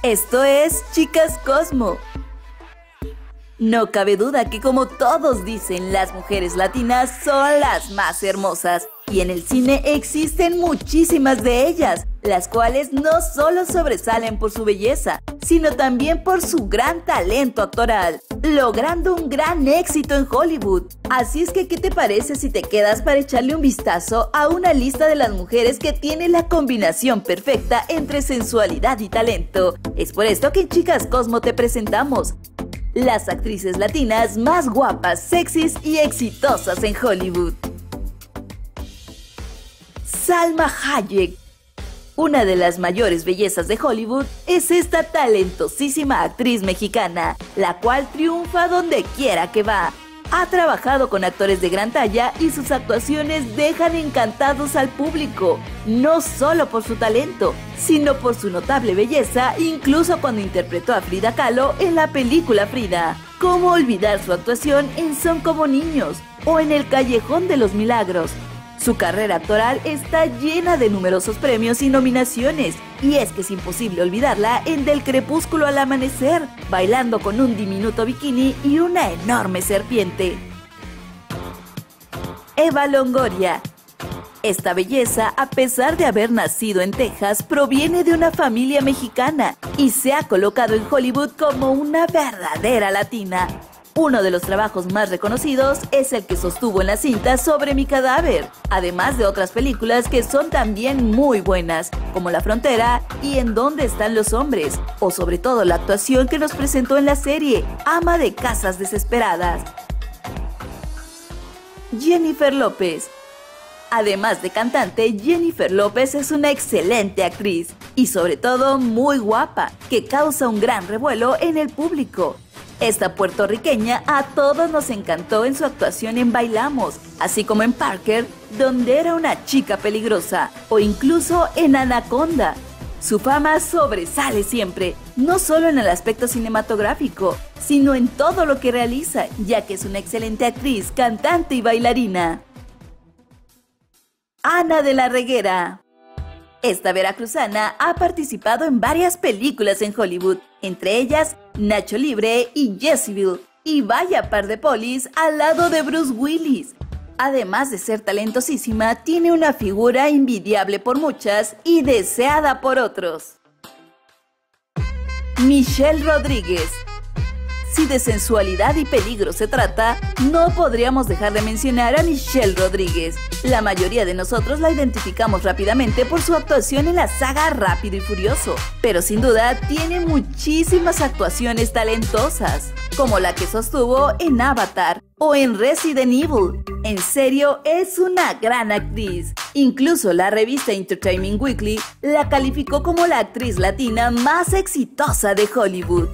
Esto es Chicas Cosmo. No cabe duda que, como todos dicen, las mujeres latinas son las más hermosas. Y en el cine existen muchísimas de ellas, las cuales no solo sobresalen por su belleza, sino también por su gran talento actoral, logrando un gran éxito en Hollywood. Así es que, ¿qué te parece si te quedas para echarle un vistazo a una lista de las mujeres que tiene la combinación perfecta entre sensualidad y talento? Es por esto que en Chicas Cosmo te presentamos las actrices latinas más guapas, sexys y exitosas en Hollywood. Salma Hayek. Una de las mayores bellezas de Hollywood es esta talentosísima actriz mexicana, la cual triunfa donde quiera que va. Ha trabajado con actores de gran talla y sus actuaciones dejan encantados al público, no solo por su talento, sino por su notable belleza, incluso cuando interpretó a Frida Kahlo en la película Frida. ¿Cómo olvidar su actuación en Son como niños o en El Callejón de los Milagros? Su carrera actoral está llena de numerosos premios y nominaciones, y es que es imposible olvidarla en Del crepúsculo al amanecer, bailando con un diminuto bikini y una enorme serpiente. Eva Longoria. Esta belleza, a pesar de haber nacido en Texas, proviene de una familia mexicana y se ha colocado en Hollywood como una verdadera latina. Uno de los trabajos más reconocidos es el que sostuvo en la cinta Sobre mi cadáver, además de otras películas que son también muy buenas, como La frontera y En dónde están los hombres, o sobre todo la actuación que nos presentó en la serie Ama de casas desesperadas. Jennifer López. Además de cantante, Jennifer López es una excelente actriz y sobre todo muy guapa, que causa un gran revuelo en el público. Esta puertorriqueña a todos nos encantó en su actuación en Bailamos, así como en Parker, donde era una chica peligrosa, o incluso en Anaconda. Su fama sobresale siempre, no solo en el aspecto cinematográfico, sino en todo lo que realiza, ya que es una excelente actriz, cantante y bailarina. Ana de la Reguera. Esta veracruzana ha participado en varias películas en Hollywood, entre ellas Nacho Libre y Jezebel, y vaya par de polis al lado de Bruce Willis. Además de ser talentosísima, tiene una figura envidiable por muchas y deseada por otros. Michelle Rodríguez. Si de sensualidad y peligro se trata, no podríamos dejar de mencionar a Michelle Rodríguez. La mayoría de nosotros la identificamos rápidamente por su actuación en la saga Rápido y Furioso, pero sin duda tiene muchísimas actuaciones talentosas, como la que sostuvo en Avatar o en Resident Evil. En serio, es una gran actriz. Incluso la revista Entertainment Weekly la calificó como la actriz latina más exitosa de Hollywood.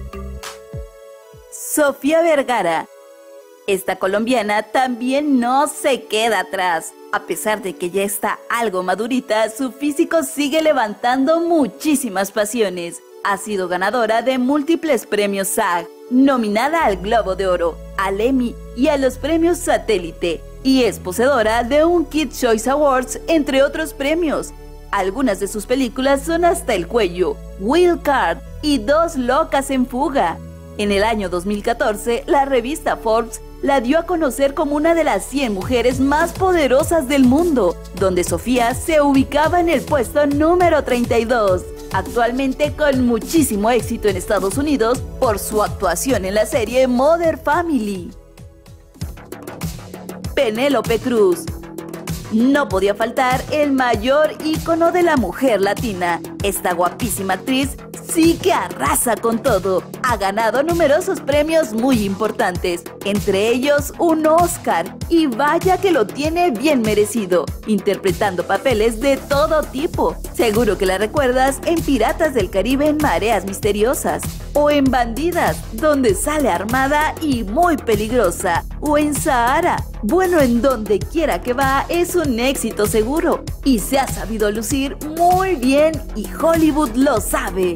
Sofía Vergara. Esta colombiana también no se queda atrás. A pesar de que ya está algo madurita, su físico sigue levantando muchísimas pasiones. Ha sido ganadora de múltiples premios SAG, nominada al Globo de Oro, al Emmy y a los premios Satélite, y es poseedora de un Kids Choice Awards, entre otros premios. Algunas de sus películas son Hasta el cuello, Wild Card y Dos locas en fuga. En el año 2014, la revista Forbes la dio a conocer como una de las 100 mujeres más poderosas del mundo, donde Sofía se ubicaba en el puesto número 32, actualmente con muchísimo éxito en Estados Unidos por su actuación en la serie Modern Family. Penélope Cruz. No podía faltar el mayor ícono de la mujer latina. Esta guapísima actriz sí que arrasa con todo. Ha ganado numerosos premios muy importantes, entre ellos un Oscar, y vaya que lo tiene bien merecido, interpretando papeles de todo tipo. Seguro que la recuerdas en Piratas del Caribe en Mareas Misteriosas, o en Bandidas, donde sale armada y muy peligrosa, o en Sahara. Bueno, en donde quiera que va es un éxito seguro, y se ha sabido lucir muy bien y Hollywood lo sabe.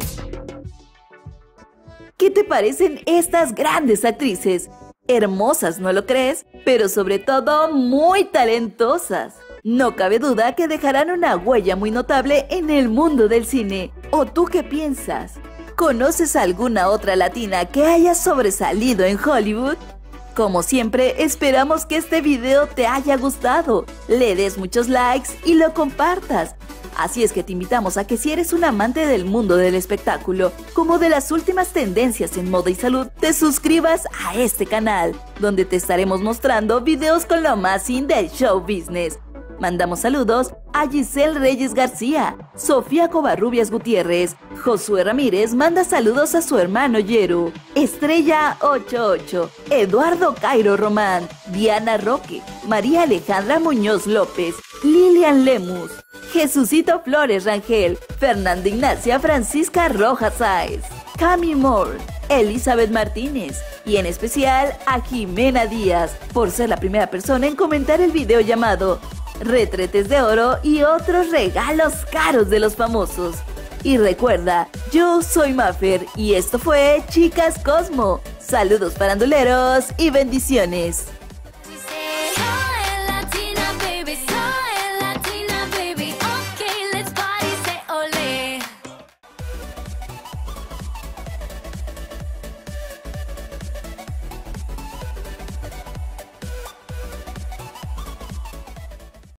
¿Qué te parecen estas grandes actrices? Hermosas, ¿no lo crees? Pero sobre todo muy talentosas. No cabe duda que dejarán una huella muy notable en el mundo del cine. ¿O tú qué piensas? ¿Conoces alguna otra latina que haya sobresalido en Hollywood? Como siempre, esperamos que este video te haya gustado, le des muchos likes y lo compartas. Así es que te invitamos a que si eres un amante del mundo del espectáculo, como de las últimas tendencias en moda y salud, te suscribas a este canal, donde te estaremos mostrando videos con lo más in del show business. Mandamos saludos a Giselle Reyes García, Sofía Covarrubias Gutiérrez, Josué Ramírez manda saludos a su hermano Yeru, Estrella 88, Eduardo Cairo Román, Diana Roque, María Alejandra Muñoz López, Lilian Lemus, Jesucito Flores Rangel, Fernanda Ignacia Francisca Rojas Sáez, Cami Moore, Elizabeth Martínez y en especial a Jimena Díaz por ser la primera persona en comentar el video llamado Retretes de oro y otros regalos caros de los famosos. Y recuerda, yo soy Mafer y esto fue Chicas Cosmo. Saludos faranduleros y bendiciones.